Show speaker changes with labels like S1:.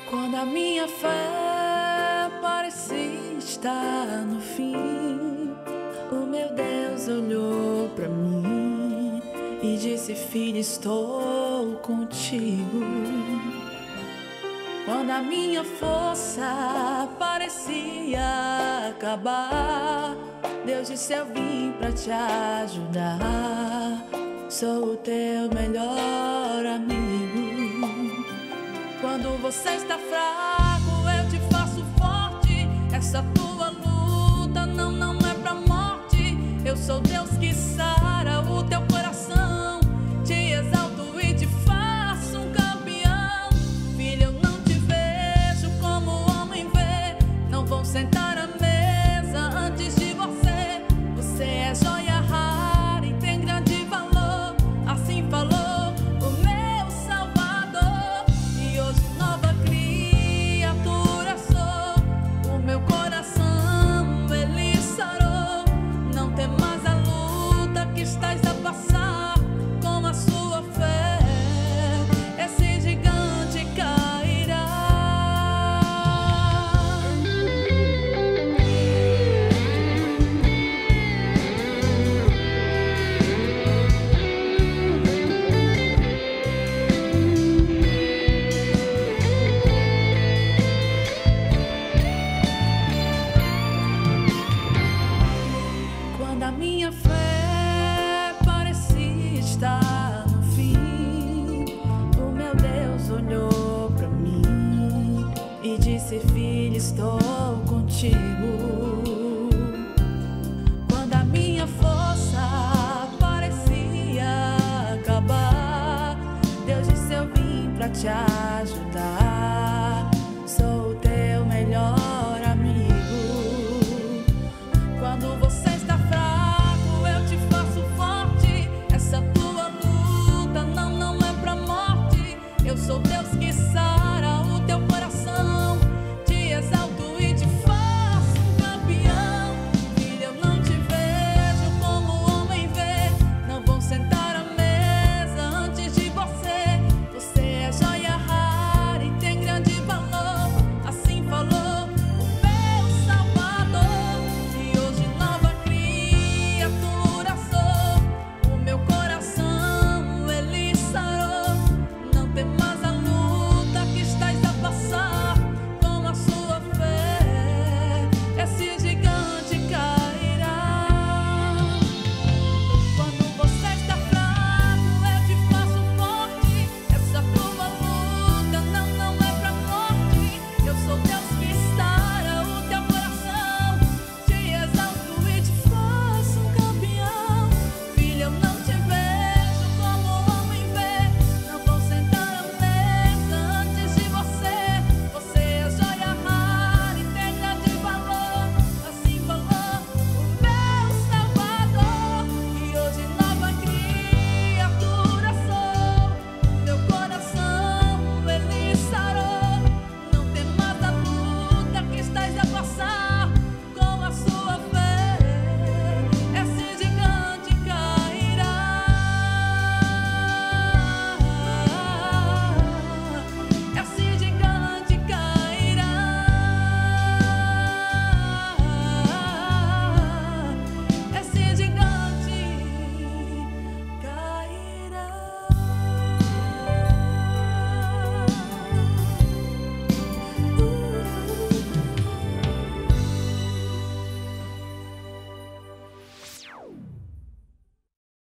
S1: Quando a minha fé parecia estar no fim, o meu Deus olhou pra mim e disse: filha, estou contigo. Quando a minha força parecia acabar, Deus disse: eu vim pra te ajudar. Sou o teu melhor amigo. Quando você está fraco, eu te faço forte. Essa tua luta não é pra morte. Eu sou Deus que sara o teu coração. Te exalto e te faço um campeão. Filho, eu não te vejo como o homem vê. Não vão sentar à mesa antes de você. Você é joia rara e tem grande valor. Assim falou o meu Salvador. E hoje nova criatura sou. O meu coração ele sarou. Não tem mais a luta que estás a passar. Com a sua fé esse gigante cairá. Quando a minha fé parecia estar no fim, o meu Deus olhou pra mim e disse: filha, estou contigo. Quando a minha força parecia acabar, Deus disse: eu vim pra te ajudar.